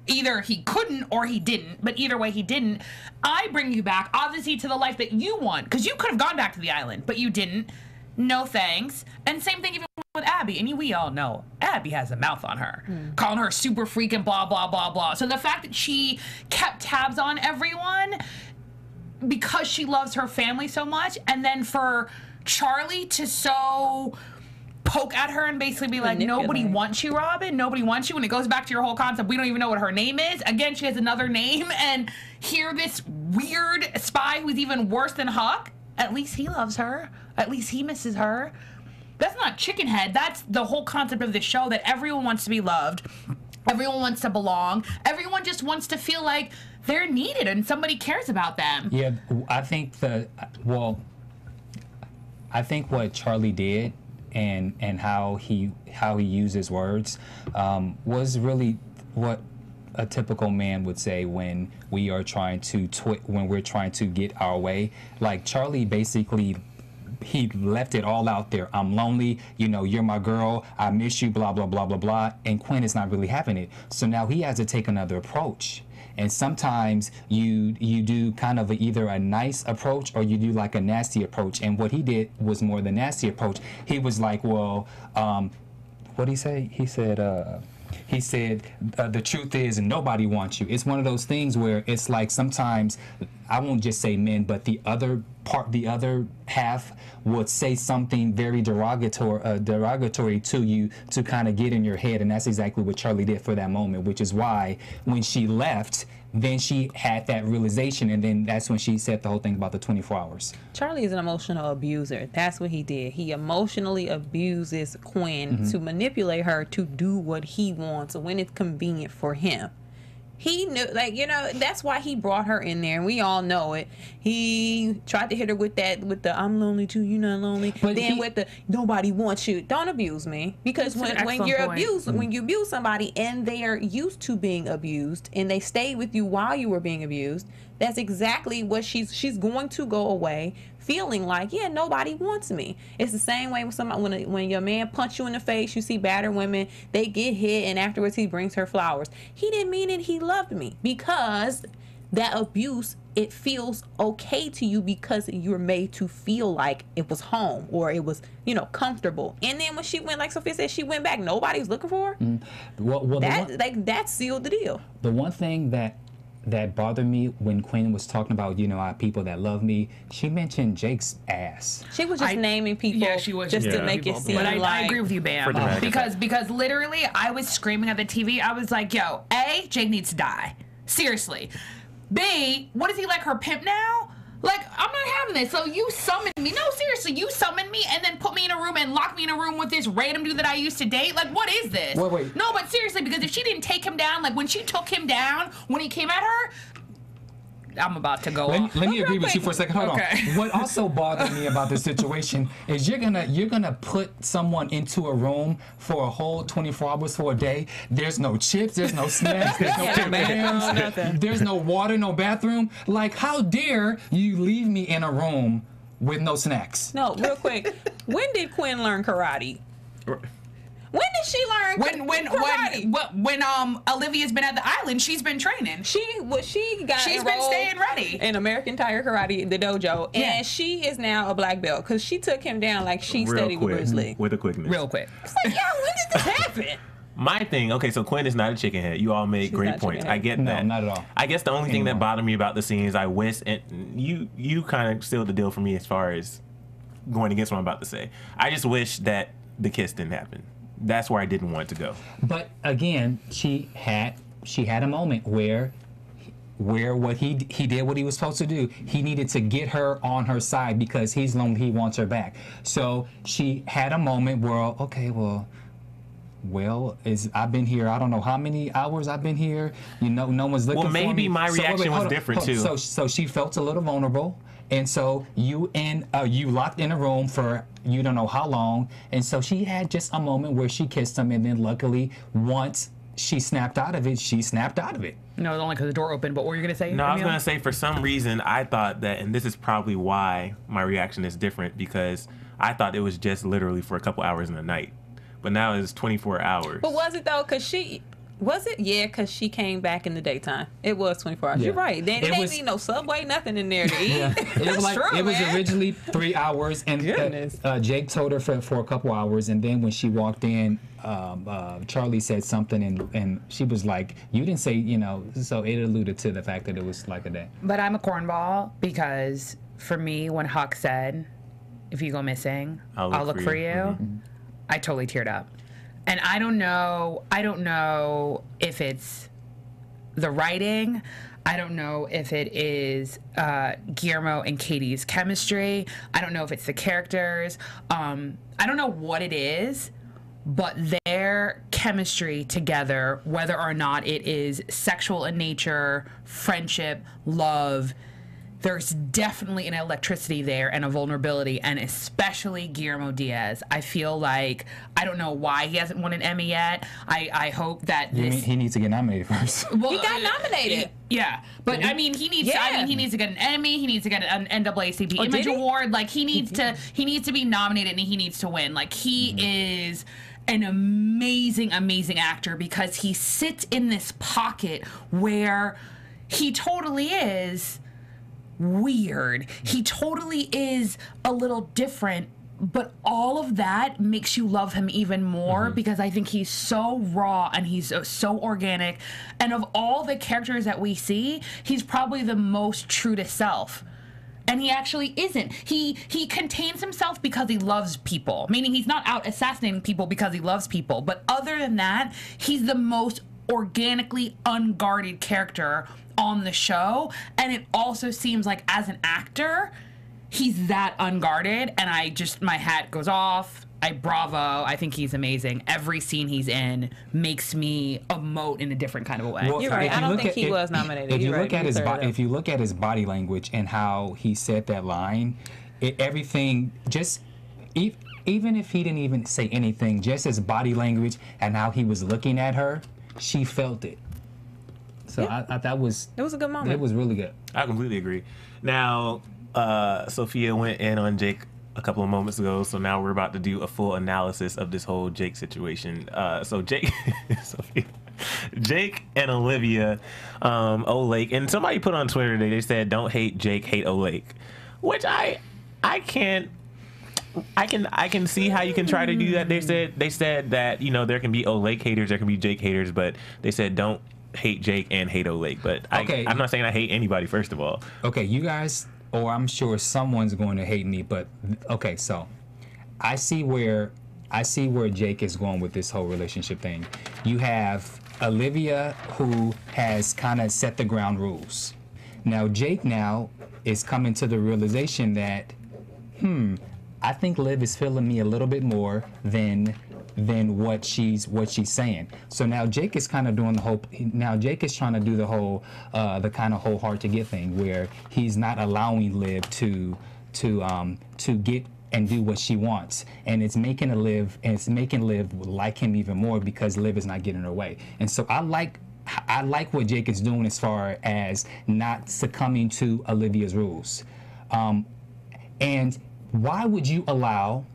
Either he couldn't or he didn't, but either way he didn't. I bring you back, obviously, to the life that you want, because you could have gone back to the island, but you didn't. No thanks. And same thing even with Abby. And we all know Abby has a mouth on her, mm. calling her super freaking blah, blah, blah, blah. So the fact that she kept tabs on everyone because she loves her family so much, and then for Charlie to so poke at her and basically be like, nobody wants you, Robin. Nobody wants you. And it goes back to your whole concept. We don't even know what her name is. Again, she has another name. And here this weird spy who's even worse than Huck. At least he loves her. At least he misses her. That's not chicken head. That's the whole concept of this show, that everyone wants to be loved. Everyone wants to belong. Everyone just wants to feel like they're needed and somebody cares about them. Yeah, I think the, well, I think what Charlie did and and how he how he used his words um, was really what a typical man would say when we are trying to twi- when we're trying to get our way. Like Charlie basically, he left it all out there. I'm lonely, you know, you're my girl, I miss you, blah blah blah blah blah. And Quinn is not really having it. So now he has to take another approach. And sometimes you you do kind of a, either a nice approach or you do like a nasty approach. And what he did was more the nasty approach. He was like, well, um, what did he say? He said, uh, he said, uh, the truth is nobody wants you. It's one of those things where it's like sometimes, I won't just say men, but the other part, the other half would say something very derogatory, uh, derogatory to you to kind of get in your head. And that's exactly what Charlie did for that moment, which is why when she left, then she had that realization, and then that's when she said the whole thing about the twenty-four hours. Charlie is an emotional abuser. That's what he did. He emotionally abuses Quinn mm-hmm. to manipulate her to do what he wants when it's convenient for him. He knew, like, you know, that's why he brought her in there, and we all know it. He tried to hit her with that, with the "I'm lonely too, you're not lonely." But then he, with the "nobody wants you." Don't abuse me, because when, when you're point. abused, mm-hmm. when you abuse somebody and they are used to being abused and they stay with you while you were being abused, that's exactly what she's she's going to go away feeling like, yeah, nobody wants me. It's the same way with somebody, when a, when your man punch you in the face, you see battered women, they get hit, and afterwards he brings her flowers. He didn't mean it. He loved me, because that abuse, it feels okay to you because you're made to feel like it was home or it was, you know, comfortable. And then when she went, like Sophia said, she went back, nobody was looking for her. Mm. Well, well, that one, like that sealed the deal. The one thing that that bothered me when Quinn was talking about, you know, our people that love me, she mentioned Jake's ass. She was just I, naming people yeah, she was just yeah. to make people. it seem but I, like... I agree with you, Bam. Uh, because, because literally, I was screaming at the T V. I was like, yo, A, Jake needs to die. Seriously. B, what is he, like her pimp now? Like, I'm not having this. So you summoned me. No, seriously, you summoned me and then put me in a room and locked me in a room with this random dude that I used to date? Like, what is this? Wait, wait. No, but seriously, because if she didn't take him down, like when she took him down, when he came at her, I'm about to go let, off. Let me agree with you for a second. Hold okay. on. What also bothered me about this situation is you're gonna you're gonna put someone into a room for a whole twenty-four hours for a day. There's no chips, there's no snacks, there's no M and M's, there's no water, no bathroom. Like, how dare you leave me in a room with no snacks? No, real quick. When did Quinn learn karate? When did she learn when when karate? when when um Olivia's been at the island, she's been training. She was she got she's been staying ready in American Tire Karate, the dojo, and yeah. she is now a black belt because she took him down like she Real studied quick, with Bruce Lee. With a quickness. Real quick. It's like, yo, when did this happen? My thing, okay, so Quinn is not a chicken head. You all made She's great points. I get no, that. not at all. I guess the only thing Anymore. that bothered me about the scene is I wish, and you you kind of sealed the deal for me as far as going against what I'm about to say. I just wish that the kiss didn't happen. That's where I didn't want to go. But again, she had she had a moment where where what he he did what he was supposed to do. He needed to get her on her side because he's lonely. He wants her back. So she had a moment where, okay, well, well, is I've been here. I don't know how many hours I've been here. You know, no one's looking for me. Well, maybe my So, wait, reaction wait, was on, different hold on. too. So so she felt a little vulnerable. And so you and uh, you locked in a room for you don't know how long, and so she had just a moment where she kissed him, and then luckily once she snapped out of it, she snapped out of it. No, it's only because the door opened. But what were you gonna say? No, I was Emile? gonna say for some reason I thought that, and this is probably why my reaction is different, because I thought it was just literally for a couple hours in the night, but now it's twenty-four hours. But was it though? Because she. Was it? Yeah, because she came back in the daytime. It was twenty-four hours. Yeah. You're right. They, It they didn't was- need no Subway, nothing in there to eat. Yeah. It was like true, it was man. originally three hours, and Goodness. uh, uh, Jake told her for, for a couple hours, and then when she walked in, um, uh, Charlie said something, and and she was like, "You didn't say, you know." So it alluded to the fact that it was like a day. But I'm a cornball because for me, when Huck said, "If you go missing, I'll look, for you,", Mm-hmm. I totally teared up. And I don't know. I don't know if it's the writing. I don't know if it is uh, Guillermo and Katie's chemistry. I don't know if it's the characters. Um, I don't know what it is, but their chemistry together, whether or not it is sexual in nature, friendship, love, there's definitely an electricity there and a vulnerability, and especially Guillermo Diaz. I feel like, I don't know why he hasn't won an Emmy yet. I, I hope that You this... mean he needs to get nominated first? Well, He got nominated. Yeah, but I mean, he needs. To, I Yeah. mean, he needs to get an Emmy. He needs to get an N double A C P Oh, Image did he? Award. Like he needs to. He needs to be nominated and he needs to win. Like he is an amazing, amazing actor because he sits in this pocket where he totally is weird. He totally is a little different, but all of that makes you love him even more because I think he's so raw and he's so, so organic. And of all the characters that we see, he's probably the most true to self. And he actually isn't. He he contains himself because he loves people, meaning he's not out assassinating people because he loves people. But other than that, he's the most organically unguarded character on the show, and it also seems like as an actor he's that unguarded, and I just, my hat goes off. I bravo. I think he's amazing. Every scene he's in makes me emote in a different kind of a way. Well, You're right. if I you don't look think at- he if- was nominated. If you You're look right. at You his cleared bo- it up. if you look at his body language and how he said that line, it, everything just e- even if he didn't even say anything, just his body language and how he was looking at her, she felt it. So Yeah. I, I that was It was a good moment. it was really good. I completely agree. Now, uh, Sophia went in on Jake a couple of moments ago, so now we're about to do a full analysis of this whole Jake situation. Uh, so Jake, Sophia, Jake and Olivia, um, Olake, and somebody put on Twitter today, they said, "Don't hate Jake, hate Olake," which I, I can't. I can I can see how you can try to do that. They said they said that, you know, there can be Olake haters, there can be Jake haters, but they said don't hate Jake and hate Olake. But I, Okay. I'm not saying I hate anybody. First of all, Okay, you guys, or I'm sure someone's going to hate me, but okay, so I see where I see where Jake is going with this whole relationship thing. You have Olivia, who has kind of set the ground rules. Now Jake now is coming to the realization that, hmm, I think Liv is feeling me a little bit more than than what she's what she's saying. So now Jake is kind of doing the whole. Now Jake is trying to do the whole uh, the kind of whole hard to get thing where he's not allowing Liv to to um, to get and do what she wants, and it's making a Liv and it's making Liv like him even more because Liv is not getting her way. And so I like. I like what Jake is doing as far as not succumbing to Olivia's rules. Um, and why would you allow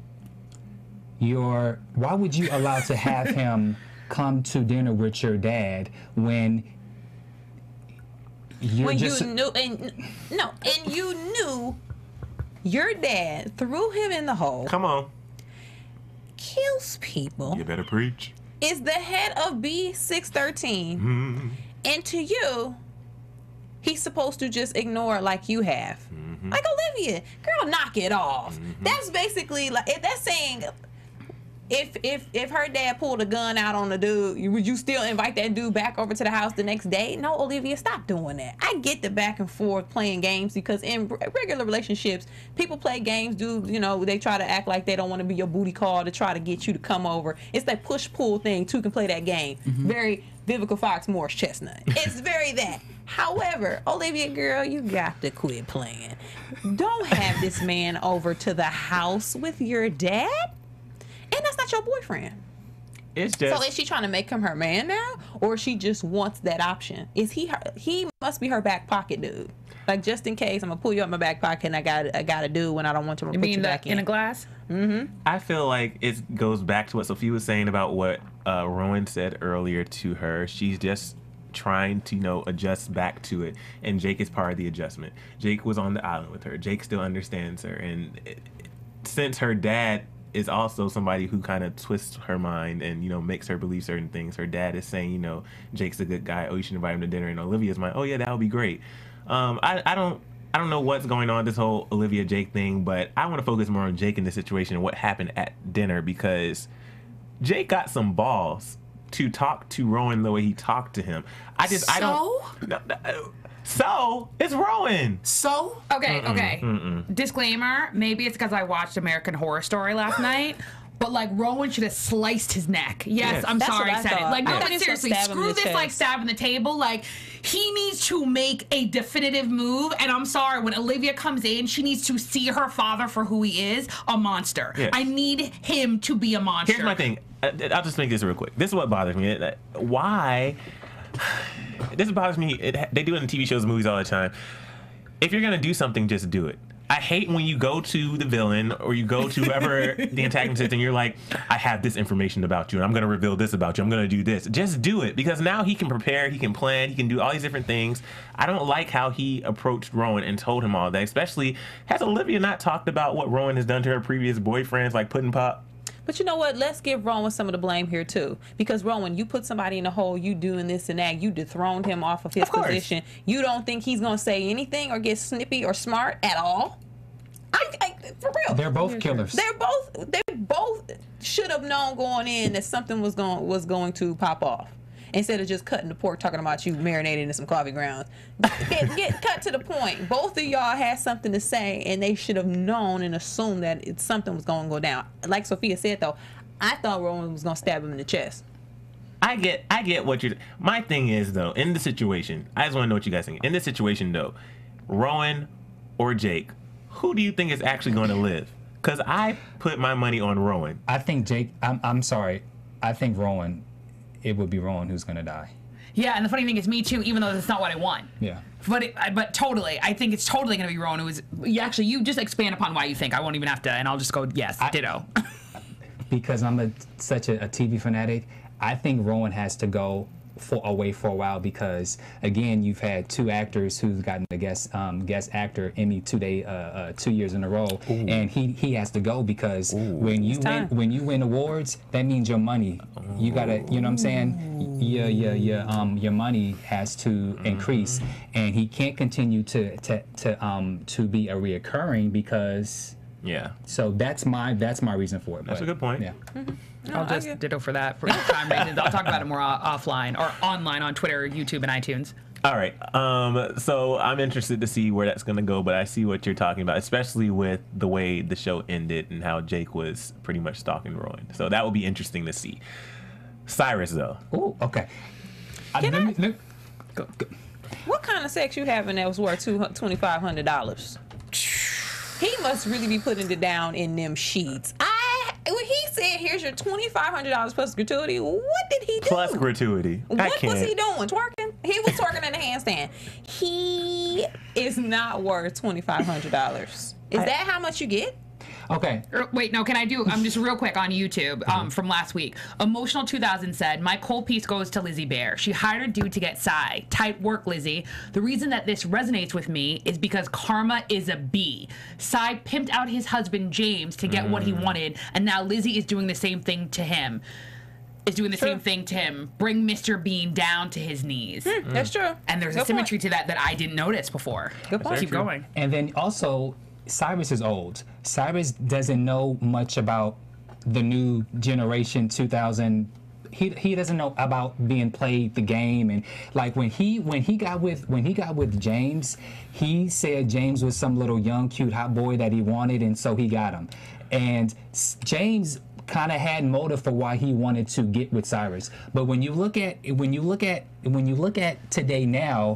your, why would you allow to have him come to dinner with your dad when you're when just... you knew, and no, and you knew your dad threw him in the hole, come on, kills people, you better preach. is the head of B six thirteen, Mm-hmm. and to you, he's supposed to just ignore it like you have. Mm-hmm. Like, Olivia, girl, knock it off. Mm-hmm. That's basically like, if that's saying, if if if her dad pulled a gun out on the dude, you- would you still invite that dude back over to the house the next day? No, Olivia, stop doing that. I get the back and forth playing games because in r- regular relationships, people play games, do, you know, they try to act like they don't want to be your booty call to try to get you to come over. It's that push-pull thing. Two can play that game. Very Vivica Fox Morris Chestnut. It's very that. However, Olivia, girl, you got to quit playing. Don't have this man over to the house with your dad. And that's not your boyfriend. It's just. So is she trying to make him her man now, or she just wants that option? Is he her, he must be her back pocket dude? Like, just in case I'm gonna pull you out my back pocket and I got I got to do when I don't want to You put mean you the, back in. in a glass? Mm-hmm. I feel like it goes back to what Sophia was saying about what uh, Rowan said earlier to her. She's just trying to, you know, adjust back to it, and Jake is part of the adjustment. Jake was on the island with her. Jake still understands her, and it, since her dad is also somebody who kind of twists her mind and, you know, makes her believe certain things. Her dad is saying, you know, Jake's a good guy. Oh, you should invite him to dinner. And Olivia's like, oh yeah, that would be great. Um, I, I don't. I don't know what's going on with this whole Olivia Jake thing, but I want to focus more on Jake in this situation and what happened at dinner, because Jake got some balls to talk to Rowan the way he talked to him. I just So? I don't. No, no, so it's Rowan. So? Okay, Mm-mm, okay. mm-mm. Disclaimer, maybe it's because I watched American Horror Story last night. But like Rowan should have sliced his neck. Yes, Yes. I'm That's sorry what I I said it. thought. Like, no, I but thought he was gonna seriously, stab him in screw the this chest. like stabbing the table. Like, he needs to make a definitive move. And I'm sorry, when Olivia comes in, she needs to see her father for who he is, a monster. Yes. I need him to be a monster. Here's my thing. Uh, I'll just make this real quick. This is what bothers me. Uh, Why? This bothers me. It, they do it in T V shows and movies all the time. If you're gonna do something, just do it. I hate when you go to the villain or you go to whoever the antagonist is and you're like, I have this information about you and I'm going to reveal this about you. I'm going to do this. Just do it, because now he can prepare, he can plan, he can do all these different things. I don't like how he approached Rowan and told him all that, especially has Olivia not talked about what Rowan has done to her previous boyfriends, like Puddin' Pop? But you know what? Let's give Rowan some of the blame here too, because Rowan, you put somebody in a hole, you doing this and that, you dethroned him off of his Of course. position. You don't think he's gonna say anything or get snippy or smart at all? I, I for real. They're both killers. They're both. They both should have known going in that something was going was going to pop off. Instead of just cutting the pork, talking about you marinating in some coffee grounds, get, get cut to the point. Both of y'all had something to say, and they should have known and assumed that it, something was going to go down. Like Sophia said, though, I thought Rowan was going to stab him in the chest. I get, I get what you're. My thing is though, in the situation, I just want to know what you guys think. In this situation though, Rowan or Jake, who do you think is actually going to live? Because I put my money on Rowan. I think Jake. I'm. I'm sorry. I think Rowan. It would be Rowan who's gonna die. Yeah, and the funny thing is, me too, even though that's not what I want. Yeah. But it, I- but totally, I think it's totally going to be Rowan who is. You actually, you just expand upon why you think. I won't even have to, and I'll just go, yes, I- ditto. Because I'm a such a, a T V fanatic, I think Rowan has to go for, away for a while, because again, you've had two actors who've gotten the guest um, guest actor Emmy two day uh, uh, two years in a row, Ooh. and he he has to go because Ooh. when you It's win time. when you win awards, that means your money. You gotta, you know what I'm saying? Your your your um your money has to increase, and he can't continue to to to um to be a reoccurring, because. Yeah, So that's my that's my reason for it. that's but, a good point. Yeah. I'll I just get- ditto for that for time reasons. I'll talk about it more uh, offline or online on Twitter, YouTube, and iTunes. All right. Um, so I'm interested to see where that's going to go, but I see what you're talking about, especially with the way the show ended and how Jake was pretty much stalking Rowan. So that will be interesting to see. Cyrus, though. Oh, okay. Uh, Can let I- me- let- go- go. What kind of sex you having that was worth twenty-five hundred dollars? He must really be putting it down in them sheets. I when he said, "Here's your twenty-five hundred dollars plus gratuity," what did he do? Plus gratuity. I What can't. was he doing? Twerking? He was twerking in a handstand. He is not worth twenty-five hundred dollars. Is that how much you get? Okay. Er, Wait, no, can I do, um, just real quick on YouTube um, from last week. Emotional two thousand said, my cold piece goes to Lizzie Bear. She hired a dude to get Psy. Tight work, Lizzie. The reason that this resonates with me is because karma is a B. Psy pimped out his husband, James, to get what he wanted, and now Lizzie is doing the same thing to him. Is doing the same thing to him. Bring Mister Bean down to his knees. Hmm, That's true. And there's a Good symmetry point. to that that I didn't notice before. Good point. Keep going. And then also, Cyrus is old. Cyrus doesn't know much about the new generation two thousand. He he doesn't know about being played the game, and like when he when he got with when he got with James, he said James was some little young cute hot boy that he wanted, and so he got him. And s- James kind of had motive for why he wanted to get with Cyrus. But when you look at when you look at when you look at today now,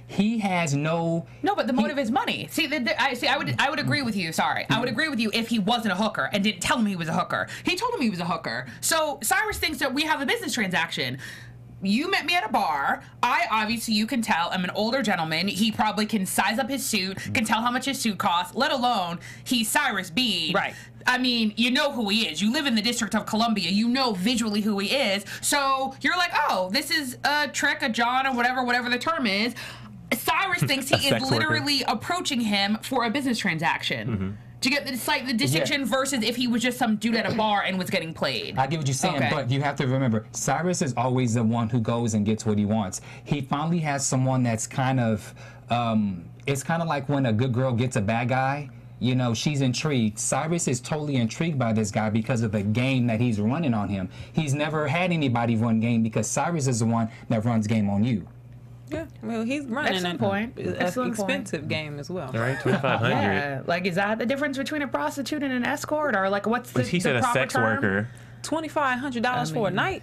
he has no. No, but the motive he, is money. See, the, the, I see. I would, I would agree with you. Sorry, I would agree with you if he wasn't a hooker and didn't tell him he was a hooker. He told him he was a hooker. So Cyrus thinks that we have a business transaction. You met me at a bar. I obviously, you can tell, I'm an older gentleman. He probably can size up his suit, can tell how much his suit costs, let alone he's Cyrus Bean. Right. I mean, you know who he is. You live in the District of Columbia. You know visually who he is. So you're like, oh, this is a trick, a John, or whatever, whatever the term is. Cyrus thinks he is literally worker. approaching him for a business transaction. Mm-hmm. Do you get the, it's like the distinction yeah. versus if he was just some dude at a bar and was getting played? I get what you're saying, okay. but you have to remember, Cyrus is always the one who goes and gets what he wants. He finally has someone that's kind of, um, it's kind of like when a good girl gets a bad guy. You know, she's intrigued. Cyrus is totally intrigued by this guy because of the game that he's running on him. He's never had anybody run game because Cyrus is the one that runs game on you. Yeah, well, he's running a point. An expensive point. game as well. All right, twenty-five hundred. Yeah, like is that the difference between a prostitute and an escort, or like what's the, he the said proper a sex term? worker. Twenty-five hundred dollars I mean, for a night.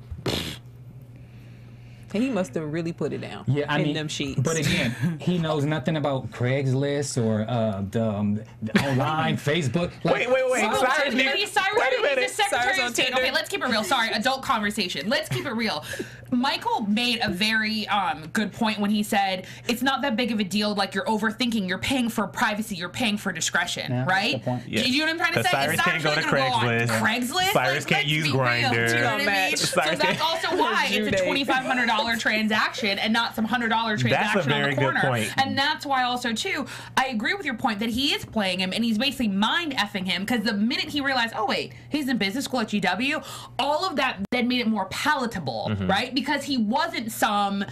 He must have really put it down. Yeah, I in mean, them sheets. But again, he knows nothing about Craigslist or uh, the, um, the online Facebook. wait, Like, wait, wait. So, Cyrus, wait, wait, Cyrus, wait a minute. He's the Secretary of State. Okay, let's keep it real. Sorry, adult conversation. Let's keep it real. Michael made a very um, good point when he said it's not that big of a deal. Like you're overthinking. You're paying for privacy. You're paying for discretion, yeah, right? Yes. Do you know what I'm trying to say? Cyrus it's not can't go to Craigslist. Go Craigslist. Cyrus like, can't use Grindr. Do you know what I mean? So that's also why it's a twenty-five hundred dollars transaction and not some one hundred dollars transaction that's a very on the corner. Good point. And that's why also too, I agree with your point that he is playing him and he's basically mind effing him because the minute he realized, oh wait, he's in business school at G W, all of that then made it more palatable, mm-hmm. right? Because he wasn't some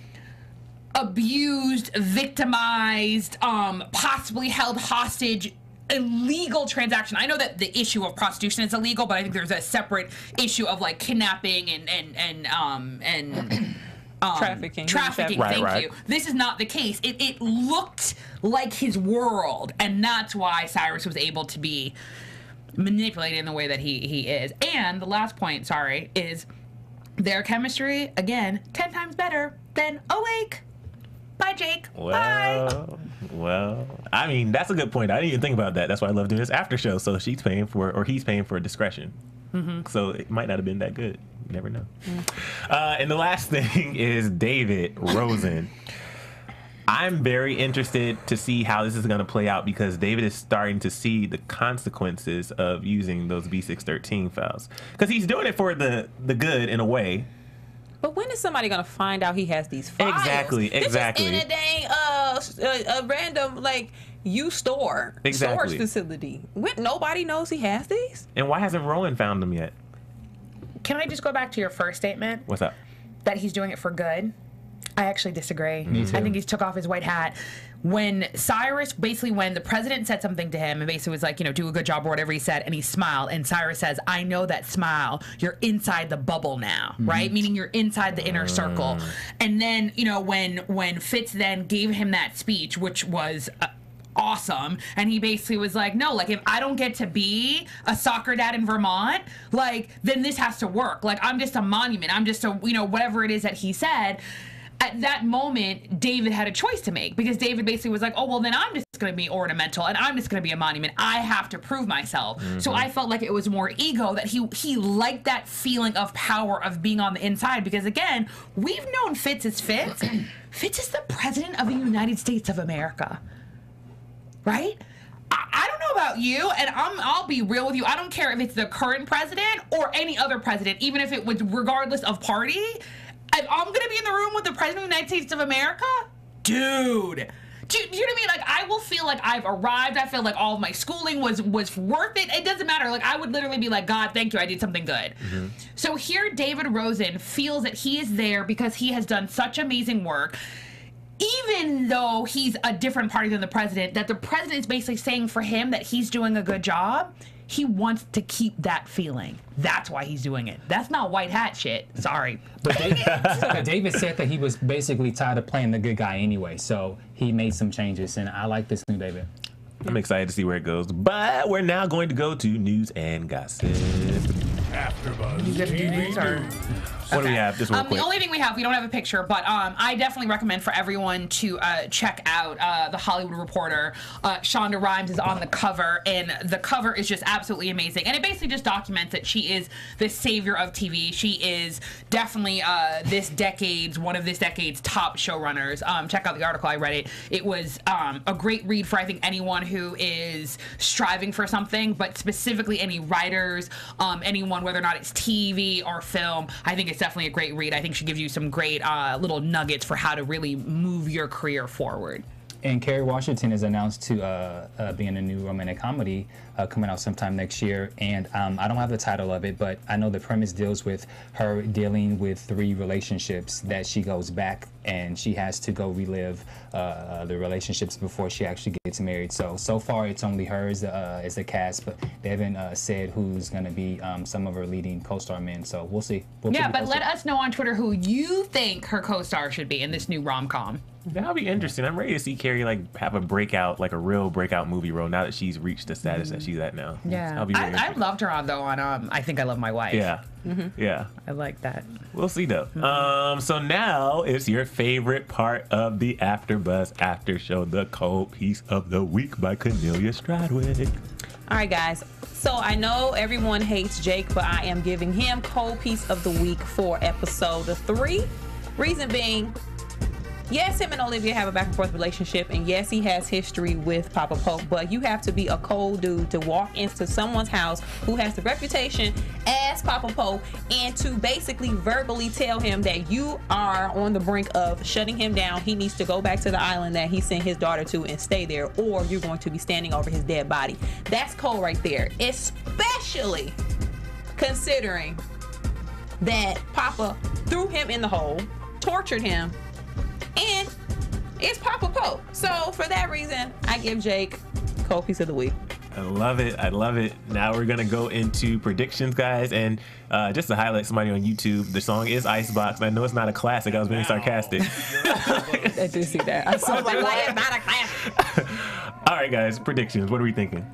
abused, victimized, um, possibly held hostage illegal transaction. I know that the issue of prostitution is illegal, but I think there's a separate issue of like kidnapping and and and um and Um, trafficking. Trafficking, right, thank right. you. This is not the case. It, it looked like his world, and that's why Cyrus was able to be manipulated in the way that he, he is. And the last point, sorry, is their chemistry, again, ten times better than Awake. Bye, Jake. Well, Bye. Well, I mean, that's a good point. I didn't even think about that. That's why I love doing this after show. So she's paying for, or he's paying for discretion. Mm-hmm. So it might not have been that good. You never know. Mm. Uh, and the last thing is David Rosen. I'm very interested to see how this is going to play out because David is starting to see the consequences of using those B six thirteen files. Because he's doing it for the, the good in a way. But when is somebody going to find out he has these files? Exactly, exactly. This is in a dang, uh, a, a random, like, U store exactly. storage facility. When nobody knows he has these? And why hasn't Rowan found them yet? Can I just go back to your first statement? What's up? That he's doing it for good. I actually disagree. Me too. I think he's took off his white hat. When Cyrus, basically when the president said something to him and basically was like, you know, do a good job or whatever he said, and he smiled, and Cyrus says, I know that smile. You're inside the bubble now, mm-hmm. right? Meaning you're inside the inner circle. And then, you know, when when Fitz then gave him that speech, which was uh, awesome, and he basically was like, no, like if I don't get to be a soccer dad in Vermont, like then this has to work. Like I'm just a monument. I'm just a, you know, whatever it is that he said. At that moment, David had a choice to make because David basically was like, oh, well, then I'm just going to be ornamental and I'm just going to be a monument. I have to prove myself. Mm-hmm. So I felt like it was more ego that he he liked that feeling of power of being on the inside because, again, we've known Fitz as Fitz. Fitz is the president of the United States of America, right? I, I don't know about you, and I'm, I'll be real with you. I don't care if it's the current president or any other president, even if it was regardless of party. If I'm gonna be in the room with the president of the United States of America, dude. Do, do you know what I mean? Like, I will feel like I've arrived. I feel like all of my schooling was was worth it. It doesn't matter. Like, I would literally be like, God, thank you. I did something good. Mm-hmm. So here, David Rosen feels that he is there because he has done such amazing work. Even though he's a different party than the president, that the president is basically saying for him that he's doing a good job. He wants to keep that feeling. That's why he's doing it. That's not white hat shit. Sorry. But David, David said that he was basically tired of playing the good guy anyway, so he made some changes, and I like this new David. I'm excited to see where it goes, but we're now going to go to news and gossip. AfterBuzz You get to do news or? What do we have? Just real um, quick. The only thing we have, we don't have a picture, but um, I definitely recommend for everyone to uh, check out uh, the Hollywood Reporter. Uh, Shonda Rhimes is on the cover, and the cover is just absolutely amazing. And it basically just documents that she is the savior of T V. She is definitely uh, this decade's, one of this decade's top showrunners. Um, check out the article. I read it. It was um, a great read for, I think, anyone who is striving for something, but specifically any writers, um, anyone, whether or not it's T V or film. I think it's definitely a great read. I think she gives you some great uh, little nuggets for how to really move your career forward. And Kerry Washington is announced to uh, uh, be in a new romantic comedy uh, coming out sometime next year. And um, I don't have the title of it, but I know the premise deals with her dealing with three relationships that she goes back and she has to go relive uh, the relationships before she actually gets married. So, so far it's only her as the, uh, as the cast, but they haven't uh, said who's going to be um, some of her leading co-star men. So we'll see. We'll yeah, but let us know on Twitter who you think her co-star should be in this new rom-com. That'll be interesting. I'm ready to see Kerry like have a breakout, like a real breakout movie role now that she's reached the status mm-hmm. that she's at now. Yeah, That'll be really I, I loved her on though on um I Think I Love My Wife. Yeah, mm-hmm. yeah. I like that. We'll see though. Mm-hmm. Um, so now it's your favorite part of the AfterBuzz After Show, the cold piece of the week by Kennelia Stradwick. All right, guys. So I know everyone hates Jake, but I am giving him cold piece of the week for episode three. Reason being, yes, him and Olivia have a back and forth relationship, and yes, he has history with Papa Pope, but you have to be a cold dude to walk into someone's house who has the reputation as Papa Pope and to basically verbally tell him that you are on the brink of shutting him down. He needs to go back to the island that he sent his daughter to and stay there, or you're going to be standing over his dead body. That's cold right there, especially considering that Papa threw him in the hole, tortured him, and it's Papa Pope. So for that reason, I give Jake cold piece of the week. I love it. I love it. Now we're going to go into predictions, guys. And uh, just to highlight somebody on YouTube, the song is Icebox. I know it's not a classic. I was being sarcastic. I did see that. I saw that. Why it's not a classic? All right, guys. Predictions. What are we thinking?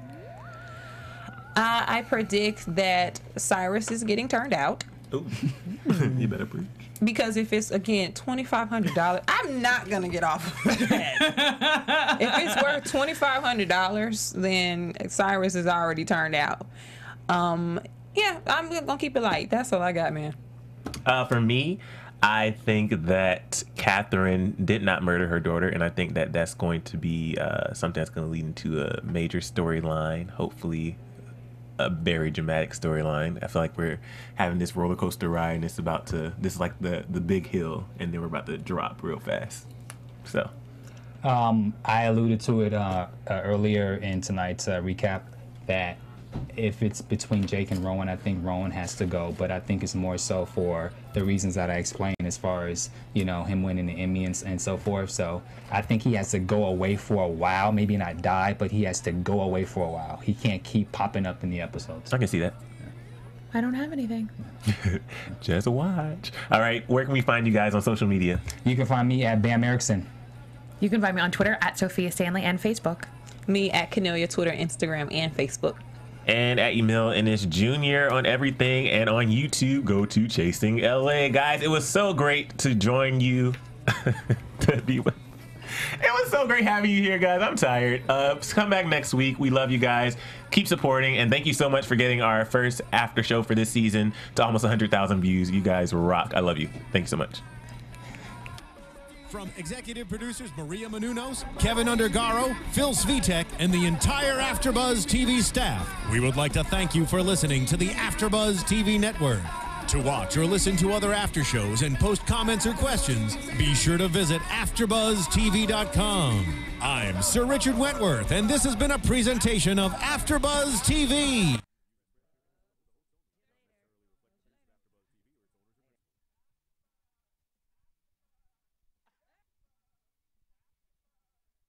Uh, I predict that Cyrus is getting turned out. Ooh. You better preach. Because if it's, again, twenty-five hundred dollars, I'm not going to get off of that. If it's worth twenty-five hundred dollars, then Cyrus is already turned out. Um, yeah, I'm going to keep it light. That's all I got, man. Uh, for me, I think that Catherine did not murder her daughter, and I think that that's going to be uh, something that's going to lead into a major storyline, hopefully a very dramatic storyline. I feel like we're having this roller coaster ride, and it's about to, this is like the, the big hill, and then we're about to drop real fast. So. Um, I alluded to it uh, uh, earlier in tonight's uh, recap that if it's between Jake and Rowan, I think Rowan has to go, but I think it's more so for the reasons that I explained as far as, you know, him winning the Emmy and, and so forth. So I think he has to go away for a while, maybe not die, but he has to go away for a while. He can't keep popping up in the episodes. I can see that. I don't have anything. Just watch. All right, where can we find you guys on social media? You can find me at Bamm Ericsen. You can find me on Twitter at Sofia Stanley and Facebook. Me at Kennelia, Twitter, Instagram, and Facebook. And at Emile Ennis Junior on everything, and on YouTube, go to Chasing L A. Guys, it was so great to join you. to be with. It was so great having you here, guys. I'm tired. Uh, come back next week. We love you guys. Keep supporting, and thank you so much for getting our first after show for this season to almost one hundred thousand views. You guys rock. I love you. Thank you so much. From executive producers Maria Menounos, Kevin Undergaro, Phil Svitek, and the entire AfterBuzz T V staff, we would like to thank you for listening to the AfterBuzz T V network. To watch or listen to other after shows and post comments or questions, be sure to visit after buzz T V dot com. I'm Sir Richard Wentworth, and this has been a presentation of AfterBuzz T V.